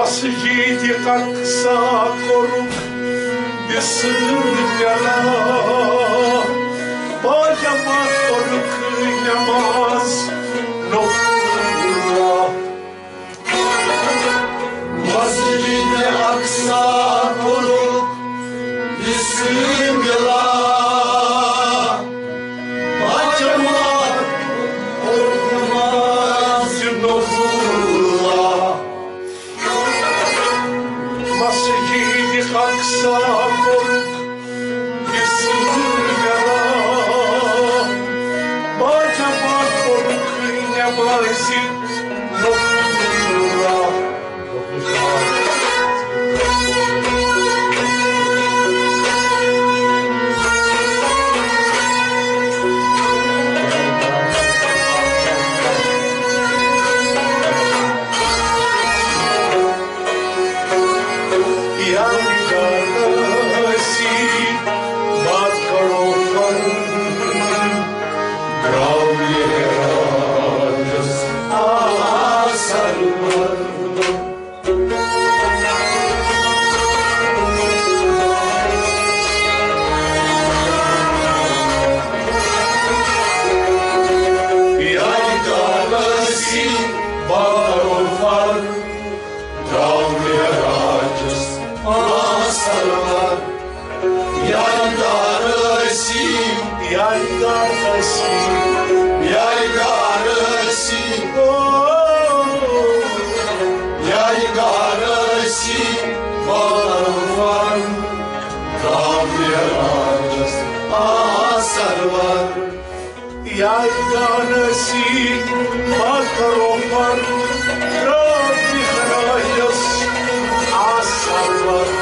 Masjidi kaksa koruk Bismillah Bacama koruk namaz Noktura Masjidi aksa koruk Bismillah Bacama koruk namaz Noktura Masjidi Aksa koruk Bismillah Bacama koruk namazı Noktura Yaydanesi makarofar Rabbi harayas asarlar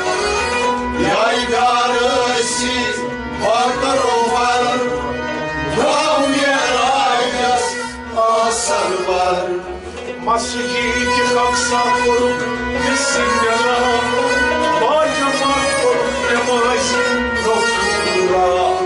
Yaydanesi makarofar Rabbi harayas asarlar Masjidi Aksa koruk Bismillah Bacama koruk namaz Noktura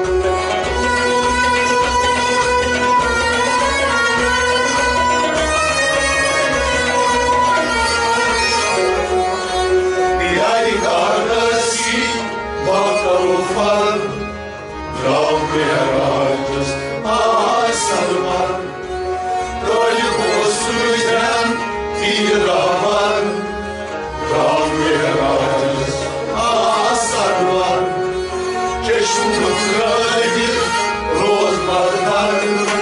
Rabbiyaracız asarlar Dayı bozuyken İraman Rabbiyaracız asarlar Çeşmut kaydı rozlardan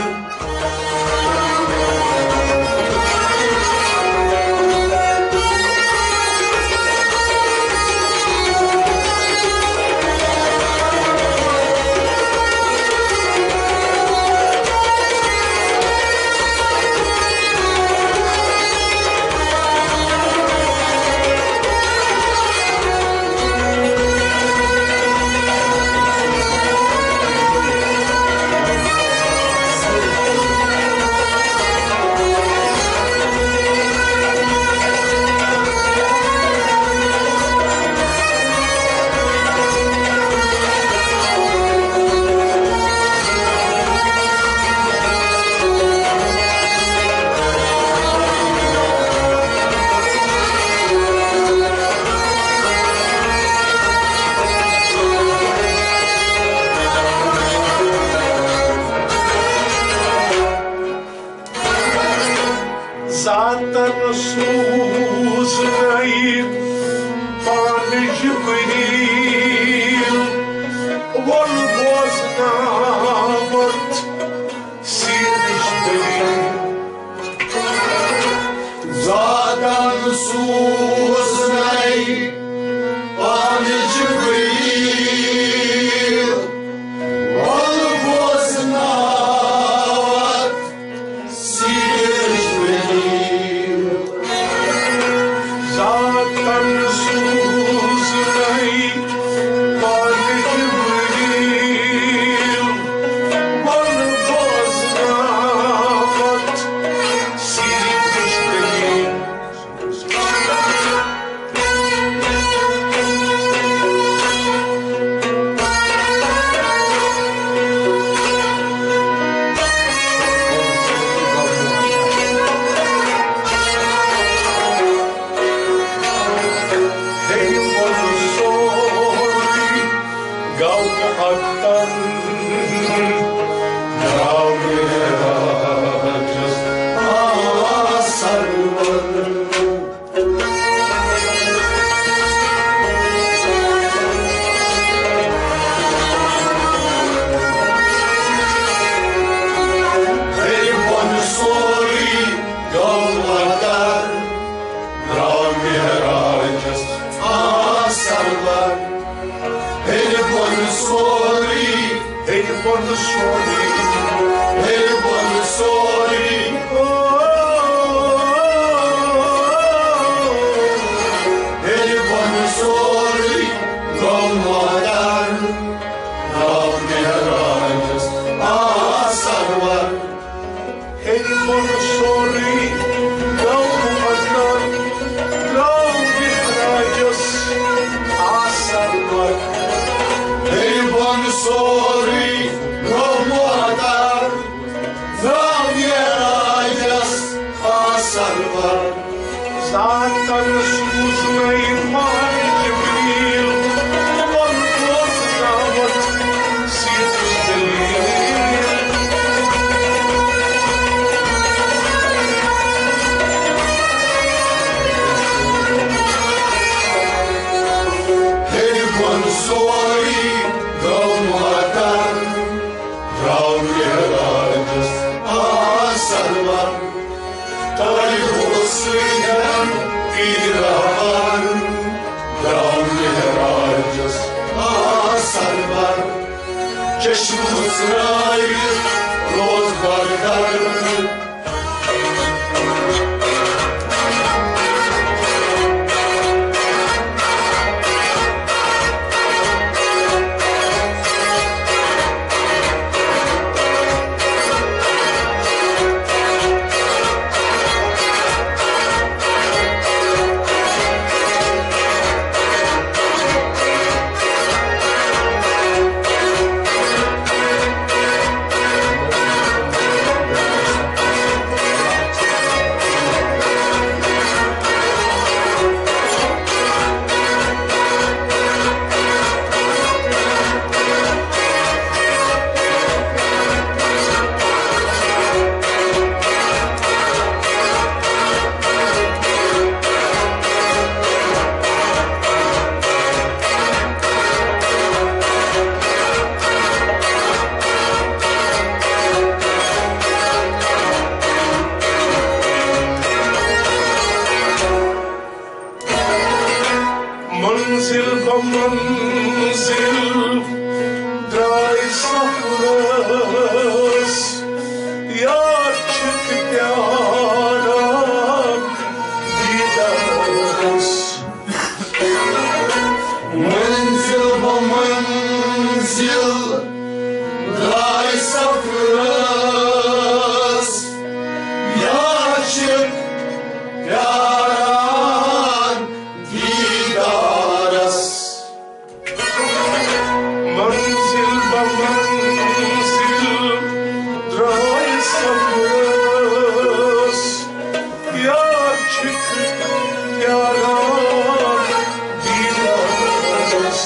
Zaten Suzra'yı Bana Jibril Vol boznavat Sinişteyim Zaten Suzra'yı Bana Jibril Vol boznavat Sinişteyim Zaten Suzra'yı Bana Jibril Vol boznavat Sinişteyim Satan skúsnej páči bíl, on poznávať si zdelil. Hej, von svojí domatar, pravde radost a salva. Taj posljedan idravan, davne rađas, a salvar, ćeš mu zrajit rozbardar. Manzil ba manzil, draj safras, yaçık pyara didaras. Manzil ba manzil, draj safras, yaçık pyara didaras. Manzil ba manzil, draj safras, yaçık pyara didaras.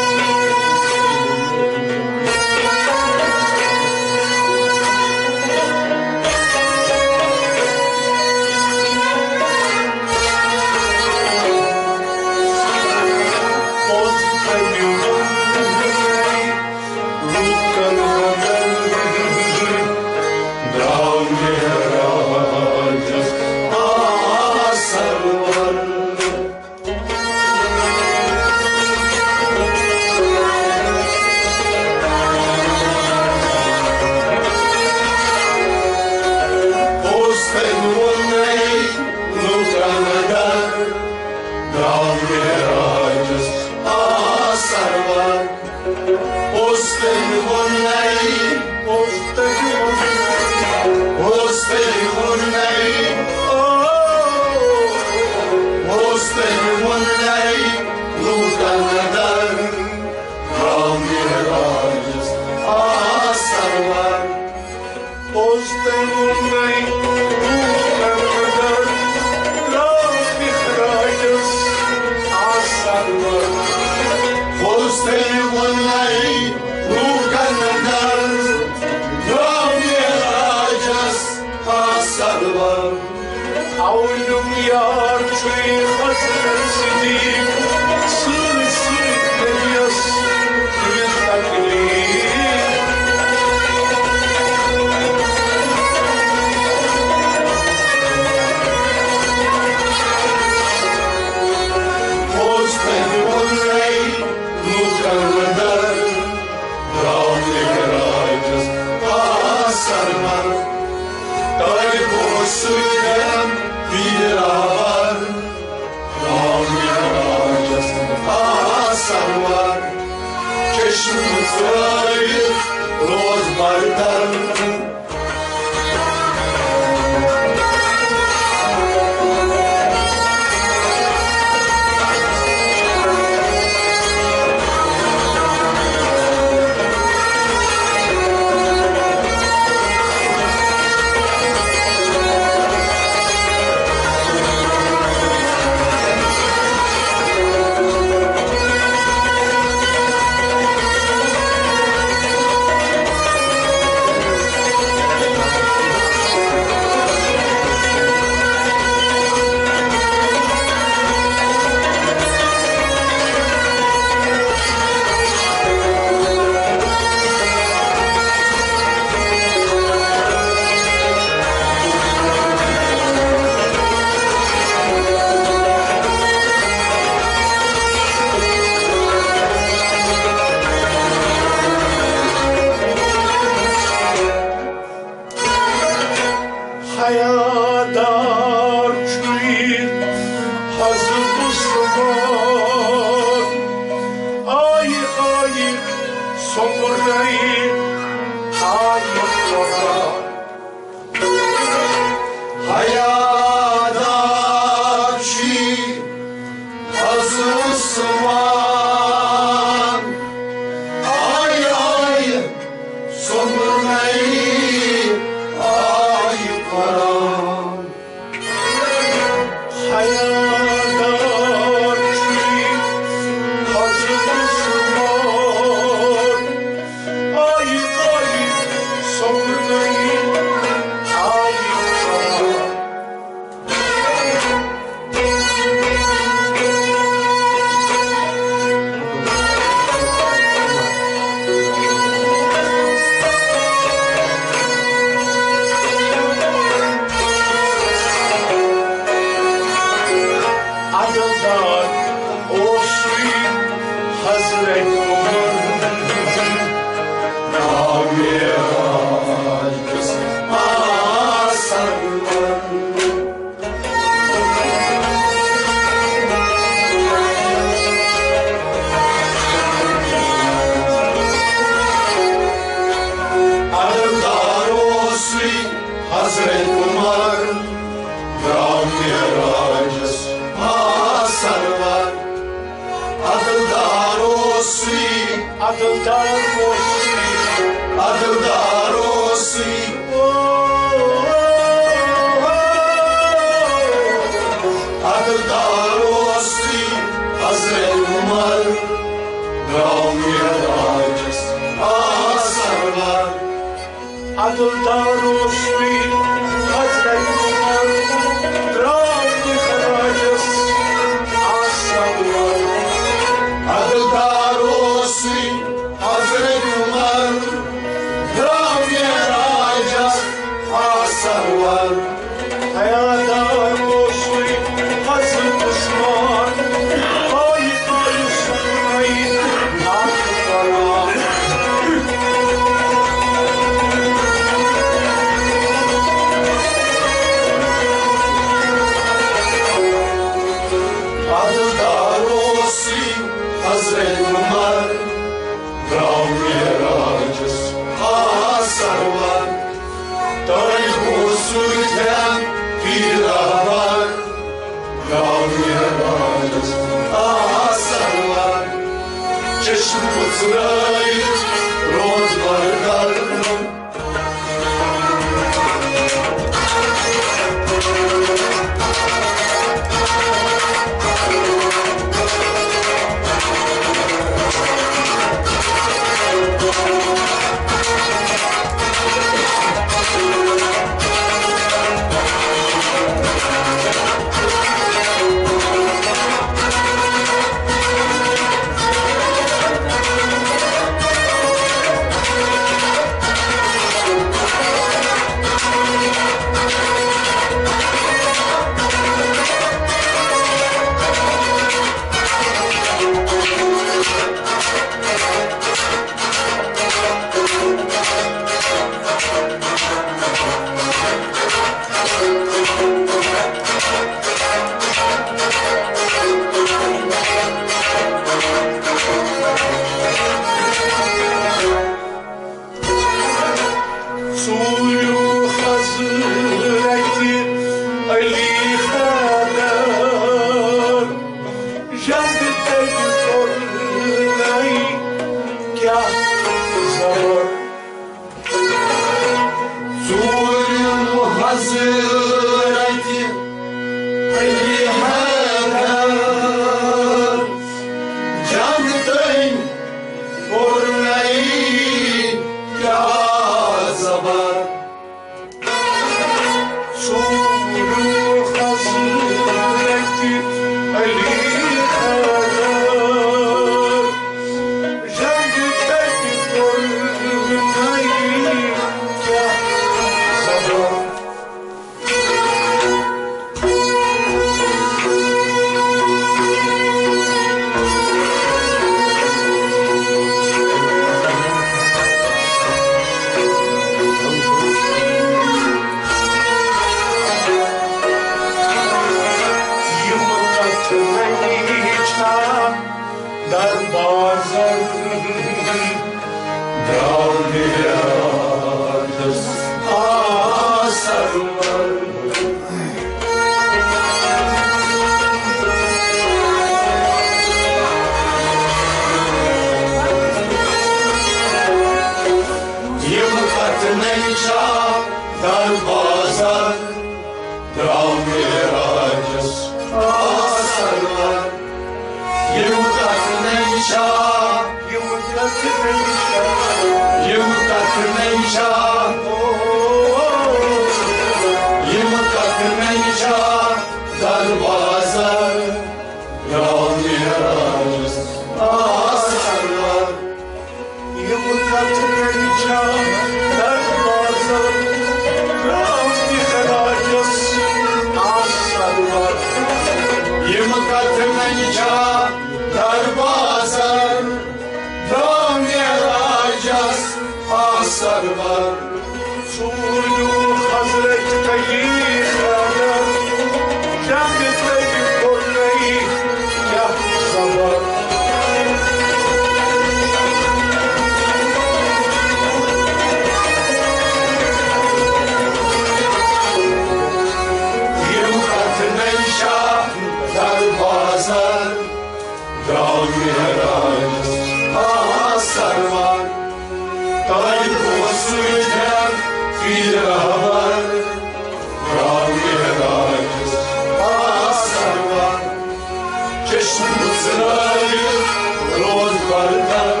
sarvar, dayı kovasıyken firar, Raviye racız sarvar, çeşmi sırayı roz bardan.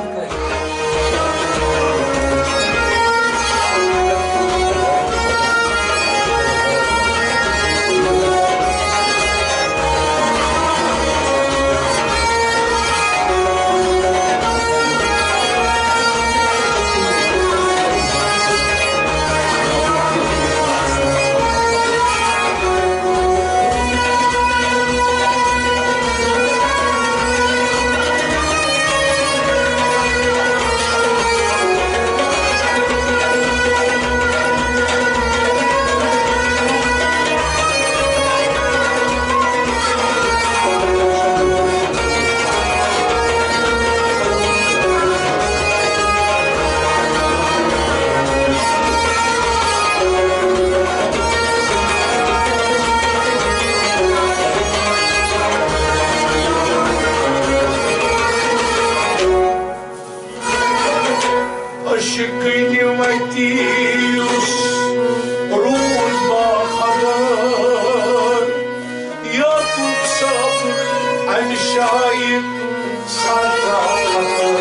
Aşkını Matius, ruhun bahadır, Yakup sabır, en şahit sarrafatır.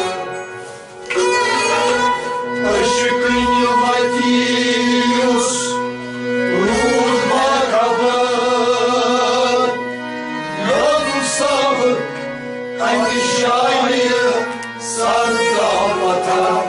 Aşkını Matius, ruhun bahadır, Yakup sabır, en şahit sarrafatır.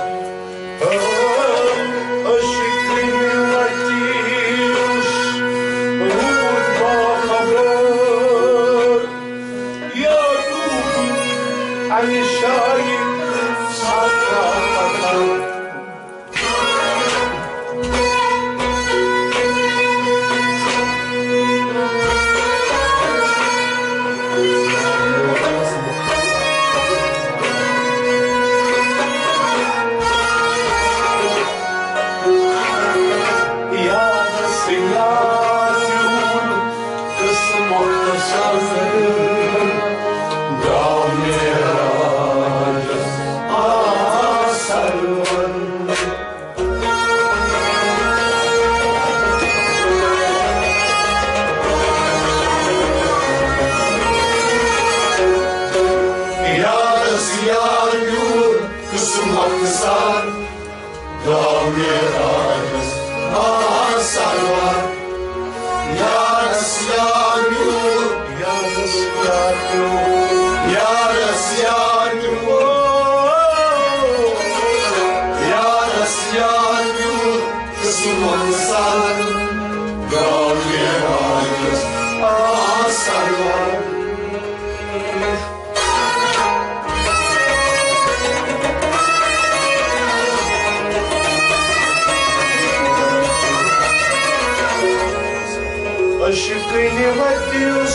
Aşkını Matius,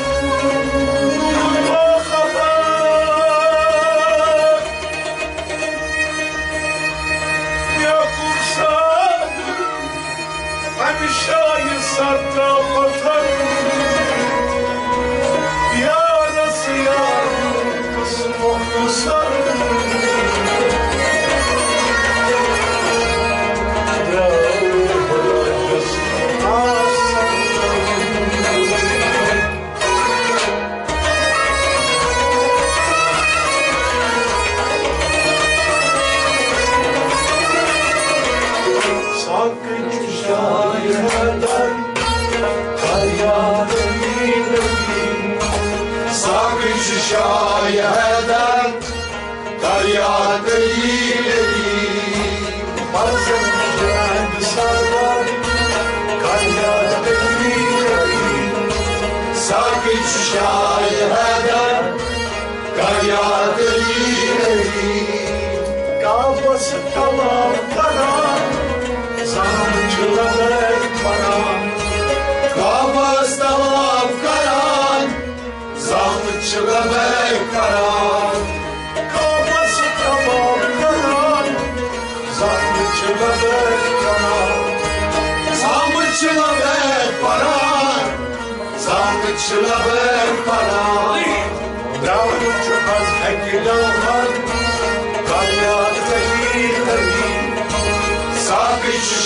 bahadır, Yakup sabır, en şahit sarrafatır. Yarası yar, kısmı sarı. Şayeden kar yağdı ileri, bazen kendi sarlar, kar yağdı ileri. Sakın şu şayeden kar yağdı ileri, kafası tamam kara, sancılar bana. Kafası tamam kara, Zahmetçıla bek karan, kafası tamam karan, Zahmetçıla bek karan, Zahmetçıla bek karan, Zahmetçıla bek karan. Davutçu az hekilahan,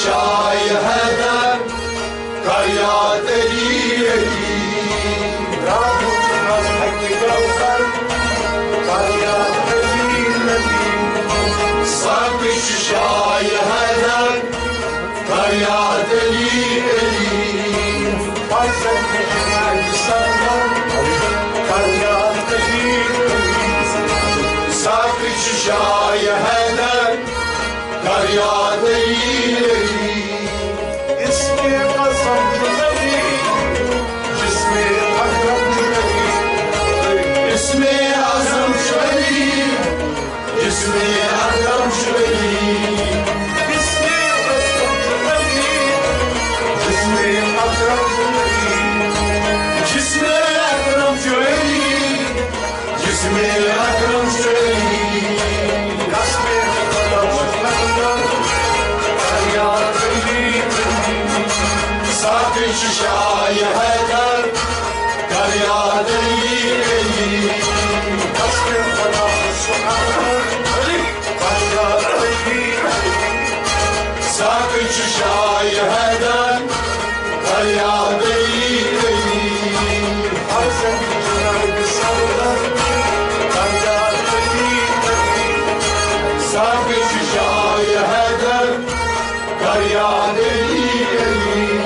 شای هدر فریاد علی علی رابط از حق گوهر فریاد علی علی صاحب شای هدر فریاد علی علی فرزند جنگ سلام فریاد علی علی صاحب شای هدر فریاد علی علی اسم قسم جلوی جسم اکرم جلوی اسم اعظم جلوی جسم اکرم جلوی اسم قسم جلوی جسم اکرم جلوی جسم اکرم جلوی جسم اکرم جلوی شای هدر فریاد علی علی قصد خدا سبحان فریاد علی ساقی شای هدر فریاد علی علی فرزند جنگ سلام فریاد علی ساقی شای هدر فریاد علی علی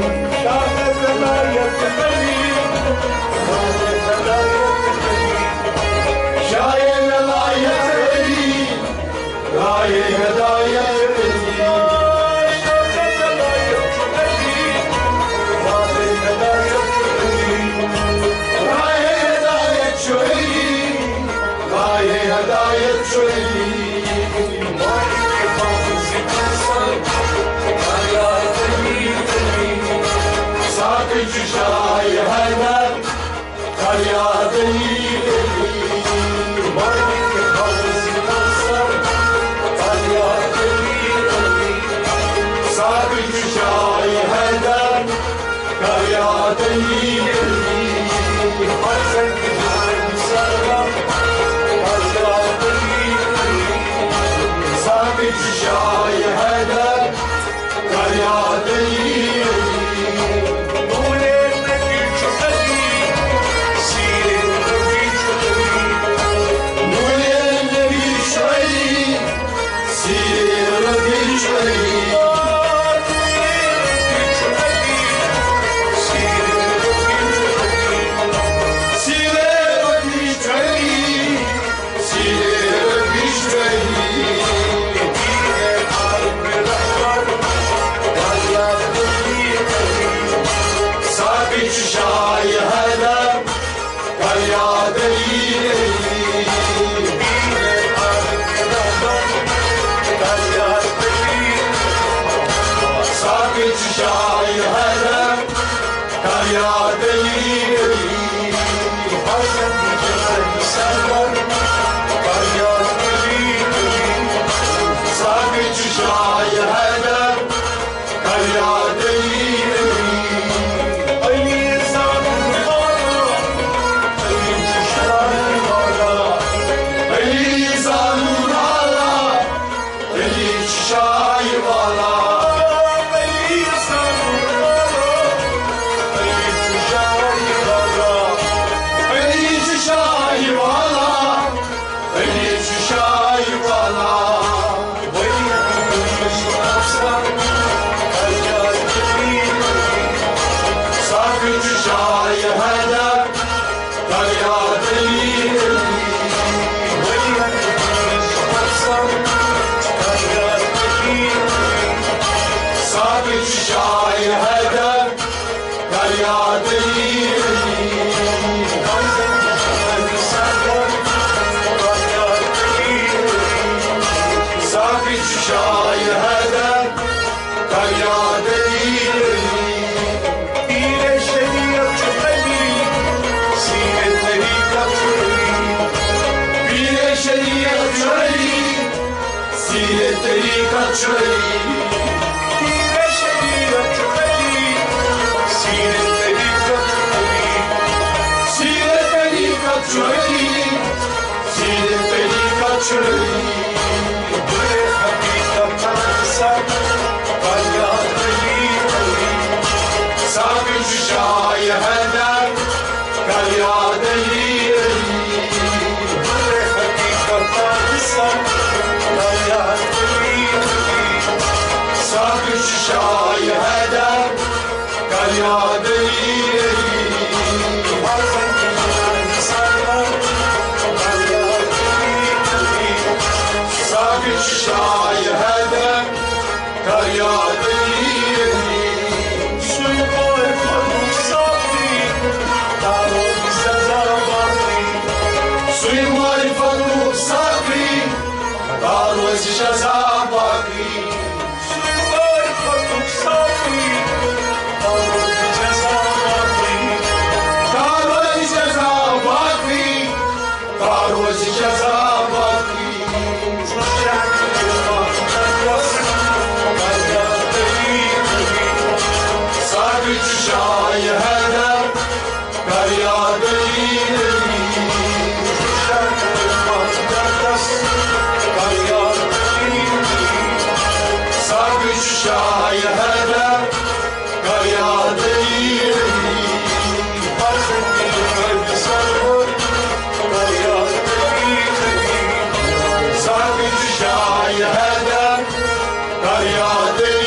شای هدر فریاد علی علی مالک خالص نصر فریاد علی علی صاحب شای هدر فریاد علی علی فرزند جنگ سلام فریاد علی علی صاحب شای هدر فریاد علی علی شای هدر فریاد علی علی فرزند جنگ سلام فریاد علی علی صاحب شای هدر فریاد علی علی علی زمان بالا علی شای بالا علی زمان بالا علی شای بالا شای هدر فریاد علی علی فرزند جنگ سلام فریاد علی علی صاحب شای هدر فریاد علی علی پیر شریعت چلی سیر طریقت چلی پیر شریعت چلی سیر طریقت چلی چلی دل خبیث پرسد شای هدر کریادی حقیقت بسن کریادی ساکش شای هدر کریادی شای هدر کریادی سوی بای خود صافی دارو سزا باقی سوی بای خود صافی دارو سزا باقی سوی بای خود صافی دارو سزا باقی دارو سزا باقی دارو سزا باقی شای هدر کریادی شای هدر کریادی شای هدر کریادی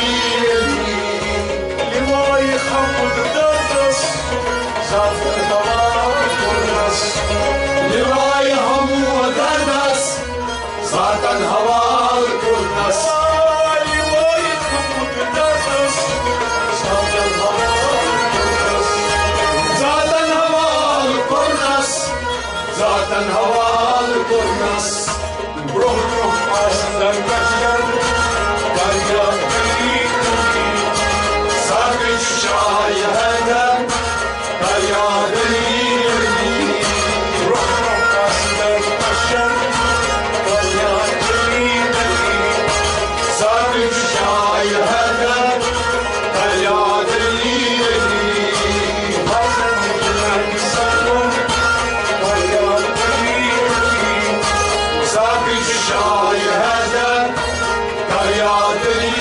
لوای همو دردس زاتن هوال کردس لوای همو دردس زاتن هوال کردس زاتن هوال کردس زاتن هوال کردس روح روح آسندن کشگر دریا ساکش شای هدر کریادی شای هدر کریادی شای هدر کریادی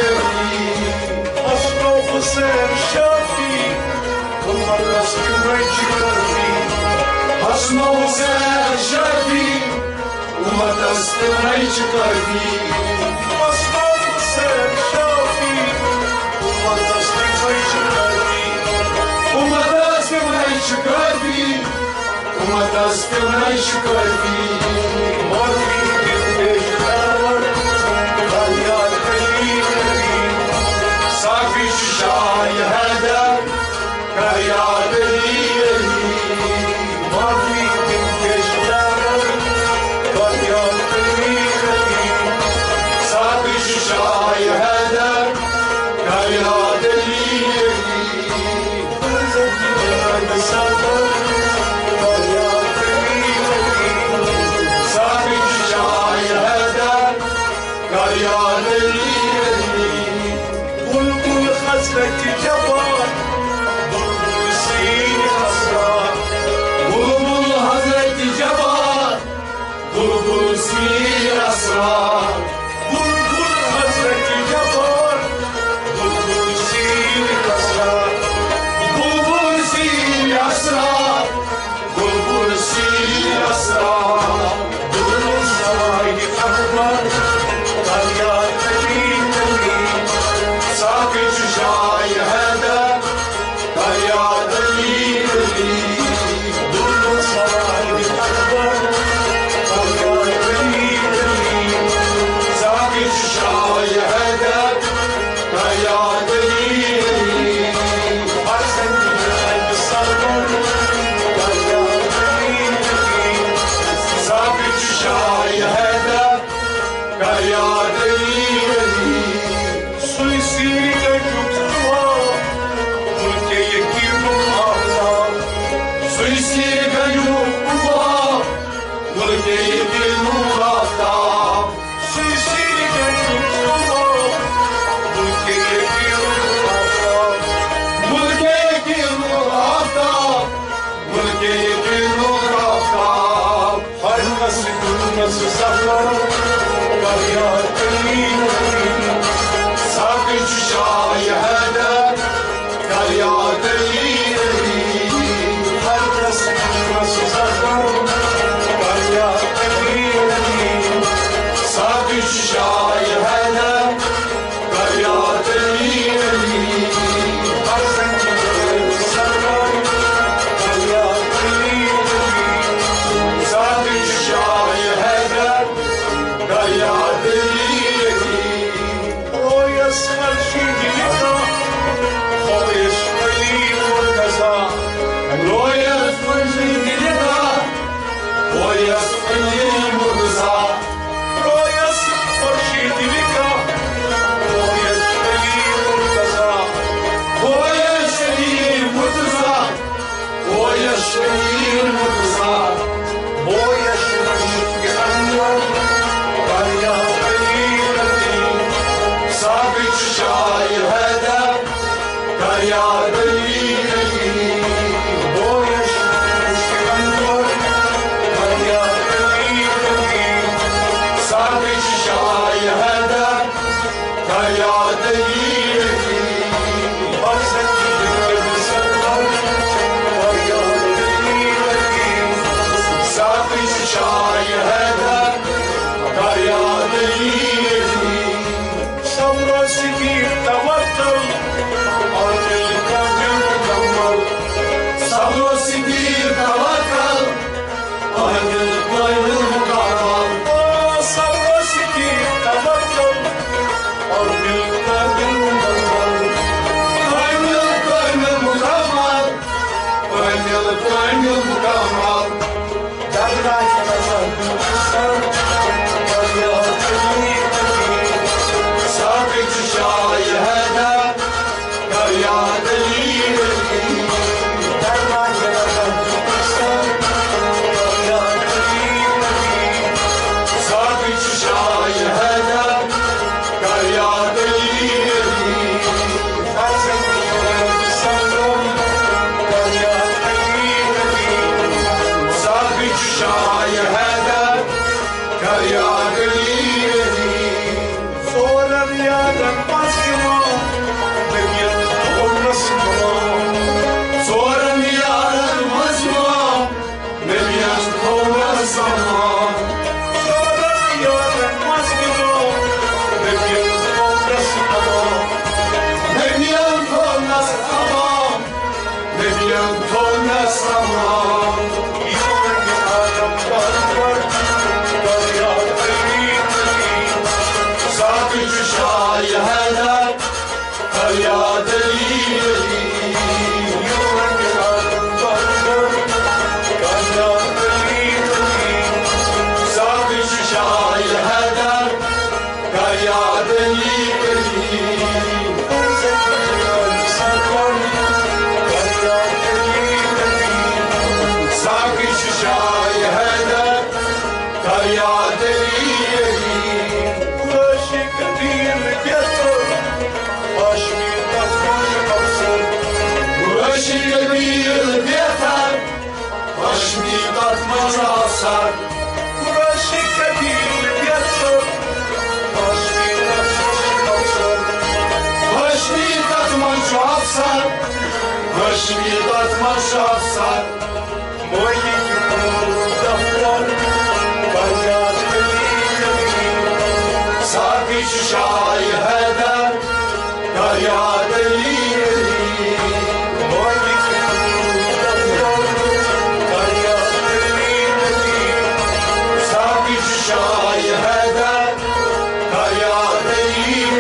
اصلا حسین شافی امت دستمای چکردی اصلا حسین شافی امت دستمای چکردی اصلا حسین شافی امت دستمای چکردی امت دستمای چکردی امت دستمای چکردی مردی شای هدر کریادی مافی کشور کریادی ساکش شای هدر کریادی ساکش شای هدر کریادی حضرت جوان بلبل سیر اسرار بلبل حضرت جوان بلبل سیر اسرار بلبل حضرت جوان بلبل سیر اسرار بلبل سیر اسرار بلبل سیر اسرار بلبل سوای احمد کریادی ساکش شای هدر کریادی بلبل سوای احمد کریادی ساکش شای هدر کریادی حسن سرور کریادی ساکش شای هدر کریادی شای هدر کریادی مکمل در رحمتم فریادی ساقی چشای هدف فریادی در رحمتم فریادی ساقی چشای هدف فریادی ساقی چشای هدف فریادی Sonra rüyadan vazgeçme, benim olmasın Sonra yaranmaz mı? Nemyan kovmaz ama Sonra rüyadan vazgeçme, benim olmasın Nemyan kovmaz ama Nemyan kovmaz ama Yılın adam var, Saat üç şahi hedef Feryadeli Yılın adam var, Saat üç şahi hedef Feryadeli Saat üç şahi hedef Feryadeli Uraşı bir yeter Başmi katmaz asar Başmi katmaz asar Başmi katmaz asar Sabi şahi heder Feryadeli Sabi şahi heder Feryadeli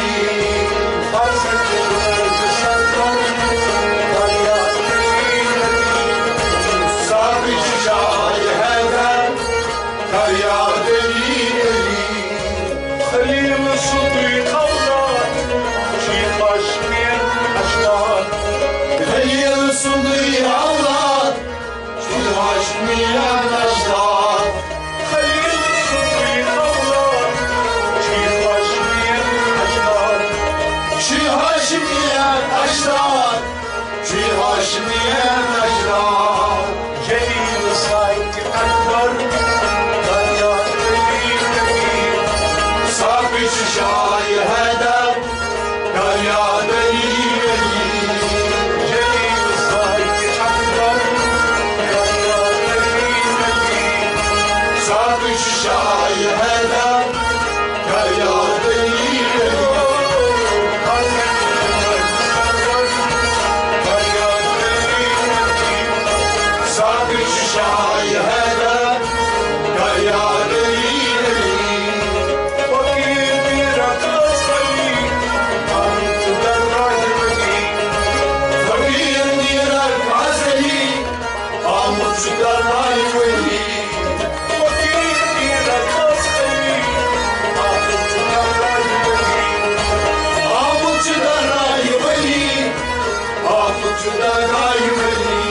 Sabi şahi heder Feryadeli Halil Mesud'u kavlar, çiğbaşmayan aşklar. Hayır sunduğu Allah Çılhaşmayan aşlar Halil Mesud'u kavlar, çiğbaşmayan aşklar. Çılhaşmayan aşlar Çılhaşmayan aşlar Celil sahibi akbar, feryat eyleyim. Sabi şahi heder Feryadeli Celil sahibi akbar, feryat eyleyim. Sabi şahi heder Feryadeli Sabi şahi heder Feryadeli Fakir mirar fazeli Amut çıkarmay veli Amut çıkarmay veli Amut çıkarmay veli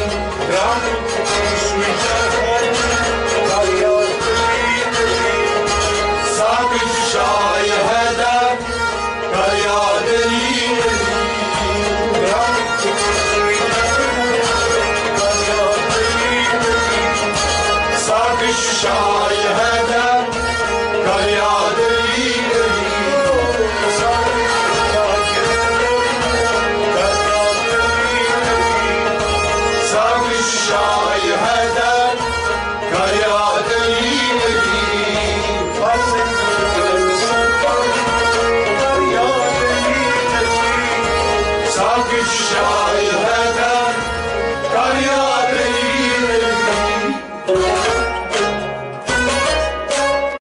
Sabi şahi heder Feryadeli Sabi şahi heder Feryadeli Sabi şahi heder Feryadeli Sabi şahi